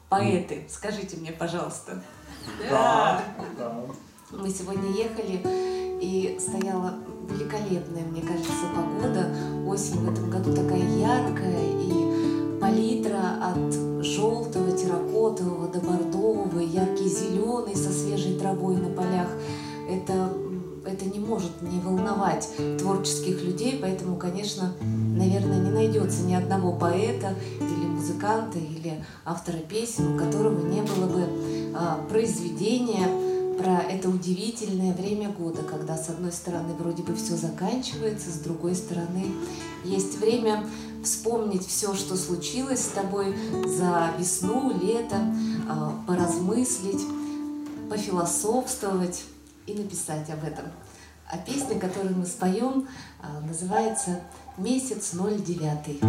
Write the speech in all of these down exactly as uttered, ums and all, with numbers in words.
поэты. Скажите мне, пожалуйста. Да, да. Мы сегодня ехали, и стояла великолепная, мне кажется, погода. Осень в этом году такая яркая, и палитра от желтого, терракотового до бордового, яркий зеленый со свежей травой на полях. Это, это не может не волновать творческих людей, поэтому, конечно, наверное, не найдется ни одного поэта или музыканта, или автора песен, у которого не было бы а, произведения про это удивительное время года, когда с одной стороны вроде бы все заканчивается, с другой стороны есть время вспомнить все, что случилось с тобой за весну, лето, поразмыслить, пофилософствовать и написать об этом. А песня, которую мы споем, называется «Месяц ноль девятый».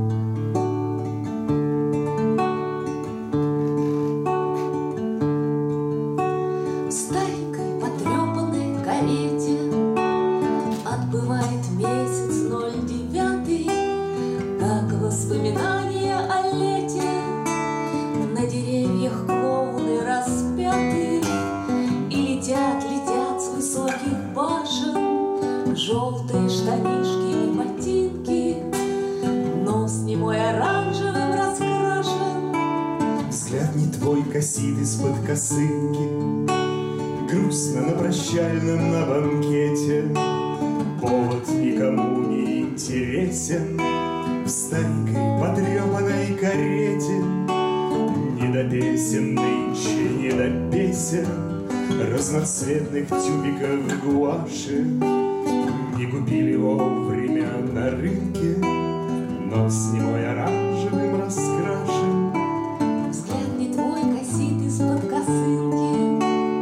Воспоминания о лете, на деревьях клоуны распяты, и летят, летят с высоких башен желтые штанишки и ботинки, нос не мой оранжевым раскрашен. Взгляд не твой косит из-под косынки, грустно на прощальном на банкете, повод никому не интересен. В старенькой потрепанной карете не до песен нынче, не до песен, разноцветных тюбиков гуаши не купили вовремя на рынке, нос не мой оранжевым раскрашен. Взгляд не твой косит из-под косынки.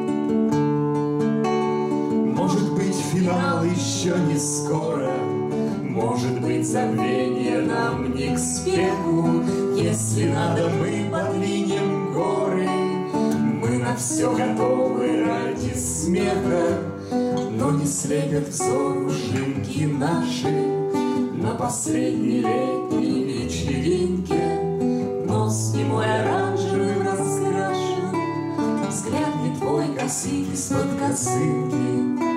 Может быть, финал еще не скоро, может быть, забвение нам не к спеху. Если надо, мы подвинем горы, мы на все готовы ради смеха. Но не слепят взор ужинки наши на последней летней вечеринке. Нос не мой оранжевым раскрашен, взгляд не твой косит из-под косынки.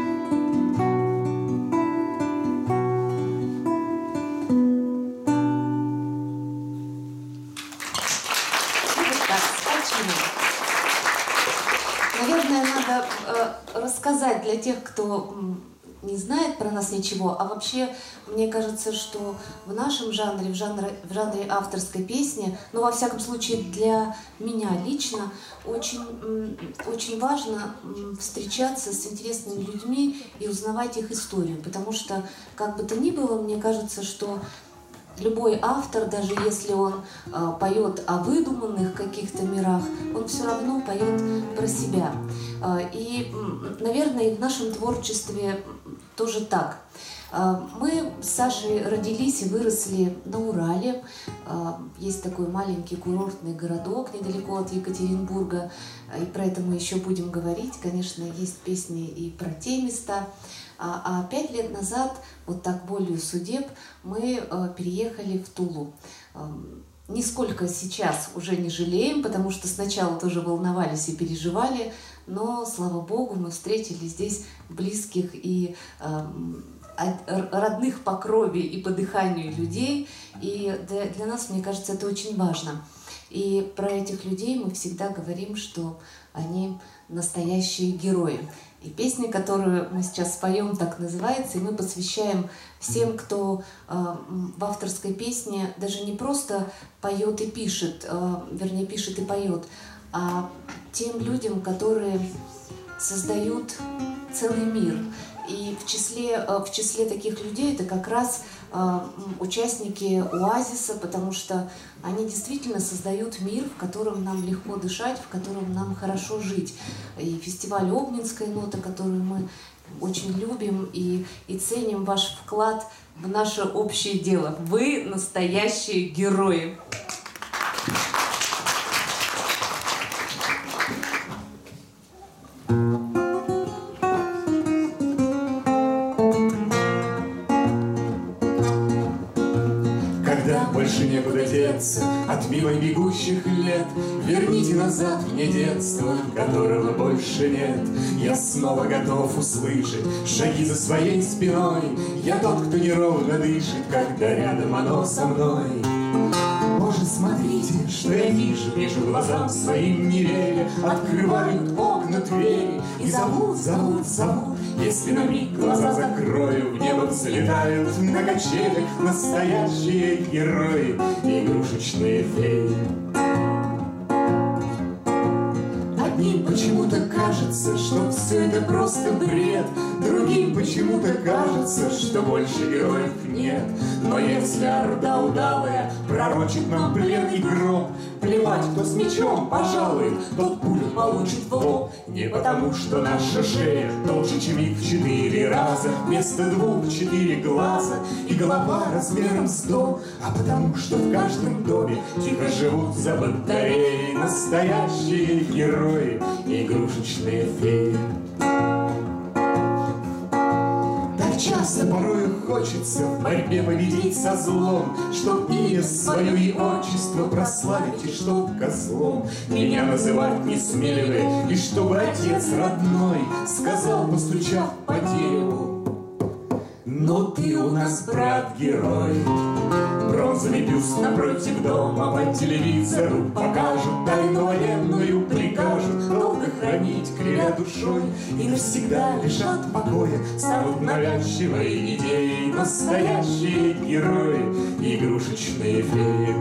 Наверное, надо э, рассказать для тех, кто м, не знает про нас ничего, а вообще, мне кажется, что в нашем жанре, в жанре, в жанре авторской песни, ну, во всяком случае, для меня лично, очень, м, очень важно м, встречаться с интересными людьми и узнавать их историю, потому что, как бы то ни было, мне кажется, что любой автор, даже если он э, поет о выдуманных каких-то мирах, он все равно поет про себя. Э, и, наверное, и в нашем творчестве тоже так. Э, мы с Сашей родились и выросли на Урале. Э, есть такой маленький курортный городок недалеко от Екатеринбурга. И про это мы еще будем говорить. Конечно, есть песни и про те места. А, а пять лет назад, вот так волею судеб, мы э, переехали в Тулу. Э, нисколько сейчас уже не жалеем, потому что сначала тоже волновались и переживали, но, слава богу, мы встретили здесь близких и э, родных по крови и по дыханию людей. И для, для нас, мне кажется, это очень важно. И про этих людей мы всегда говорим, что они настоящие герои. И песня, которую мы сейчас споем, так называется, и мы посвящаем всем, кто э, в авторской песне даже не просто поет и пишет, э, вернее, пишет и поет, а тем людям, которые создают целый мир. И в числе, э, в числе таких людей это как раз э, участники «Оазиса», потому что они действительно создают мир, в котором нам легко дышать, в котором нам хорошо жить. И фестиваль «Обнинская нота», которую мы очень любим и, и ценим ваш вклад в наше общее дело. Вы настоящие герои. больше некуда деться от мимо бегущих лет. Верните назад мне детство, которого больше нет. Я снова готов услышать шаги за своей спиной. Я тот, кто неровно дышит, когда рядом оно со мной. Боже, смотрите, что я вижу, вижу глазам своим не веря. Открывают окна двери и зовут, зовут, зовут. Если на миг глаза закрою, в небо взлетают на качелях настоящие герои, игрушечные феи. Одним почему-то кажется, что все это просто бред, другим почему-то кажется, что больше героев нет. Но если орда удалая пророчит нам плен и гроб, плевать, кто с мечом пожалует, тот пулю получит в лоб. Не потому, что наша шея толще, чем их в четыре раза, вместо двух четыре глаза и голова размером с дом, а потому, что в каждом доме тихо живут за батареей настоящие герои, игрушечные феи. Так часто порой хочется в борьбе победить со злом, чтоб имя свое и отчество прославить, и чтоб козлом меня называть не смели вы, и чтобы отец родной сказал, постучав по дереву: ну ты у нас, брат, герой. Бронзовый бюст напротив дома по телевизору покажут, тайну военную прикажут долго хранить, кривя душой, и навсегда лишат покоя, станут навязчивой идеей настоящие герои, игрушечные феи.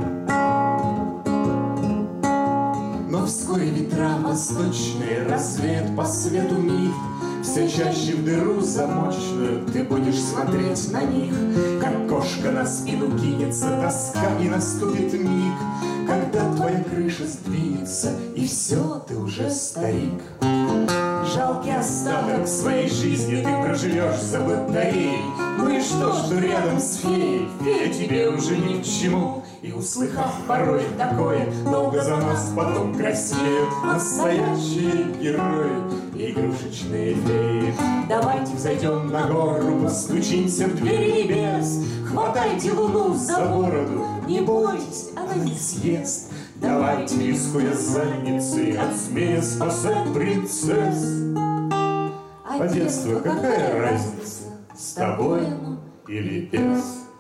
Но вскоре ветра восточные, рассвет по свету миг, все чаще в дыру замочную ты будешь смотреть на них, как кошка на спину кинется тоска, и наступит миг, когда твоя крыша сдвинется, и все, ты уже старик. Жалкий остаток своей жизни ты проживешь за батареей. Ну и что, что рядом с феей, фея тебе уже ни к чему. И услыхав порой такое, долго за нас потом краснеют настоящие герои, игрушечные феи. Давайте взойдем на гору, постучимся в двери небес. Хватайте луну за бороду, не бойтесь, она не съест. Давайте, рискуя задницей, от змея спасать принцесс. А детство какая разница, с тобой или без?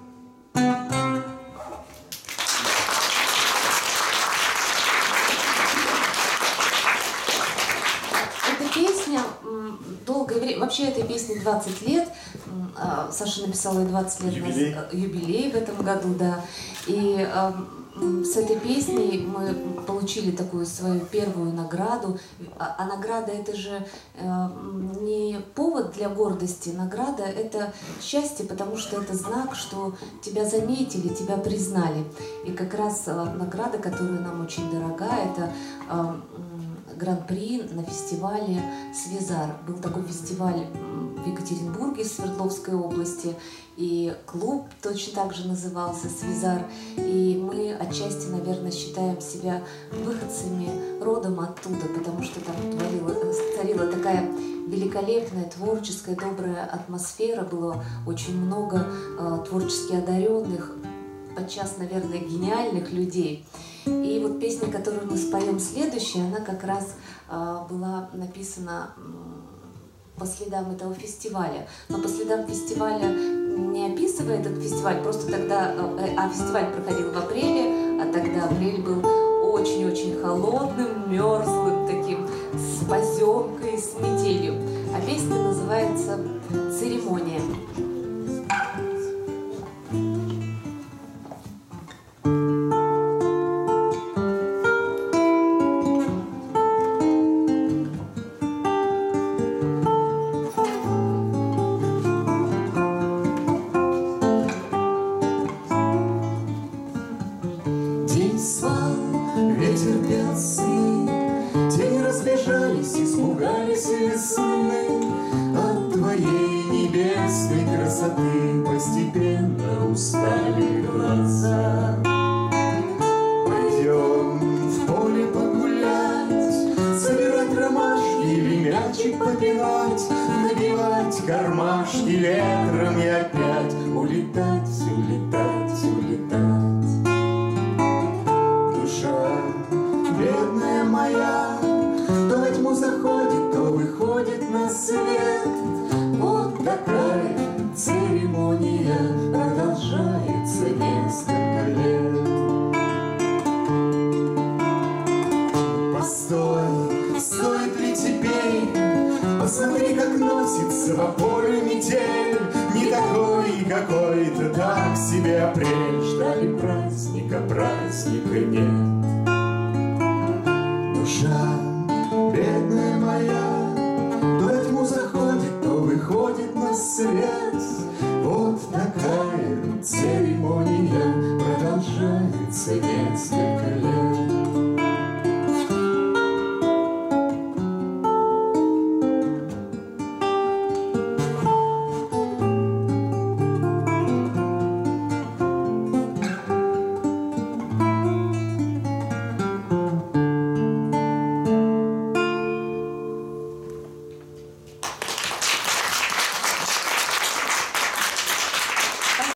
Долгое время, вообще этой песне двадцать лет, Саша написала ей двадцать лет, юбилей. На, юбилей в этом году, да, и э, с этой песней мы получили такую свою первую награду, а, а награда это же э, не повод для гордости, награда это счастье, потому что это знак, что тебя заметили, тебя признали, и как раз э, награда, которая нам очень дорога, это э, гран-при на фестивале «Свизар». Был такой фестиваль в Екатеринбурге, в Свердловской области, и клуб точно так же назывался «Свизар». И мы отчасти, наверное, считаем себя выходцами родом оттуда, потому что там творила, царила такая великолепная, творческая, добрая атмосфера, было очень много э, творчески одаренных, подчас, наверное, гениальных людей. И вот песня, которую мы споем следующая, она как раз э, была написана э, по следам этого фестиваля. Но по следам фестиваля, не описывая этот фестиваль, просто тогда, э, а фестиваль проходил в апреле, а тогда апрель был очень-очень холодным, мерзлым, таким, с поземкой, с метелью. А песня называется «Церемония». Испугались весны от твоей небесной красоты, постепенно устали глаза. Пойдем в поле погулять, собирать ромашки или мячик попивать, набивать кармашки ветром и опять улетать, улетать, улетать. моя то во тьму заходит, то выходит на свет. Вот такая церемония продолжается несколько лет. Постой, стоит ли теперь? Посмотри, как носится по полю метель. Не такой какой-то, так себе апрель. Ждали праздника, праздника нет.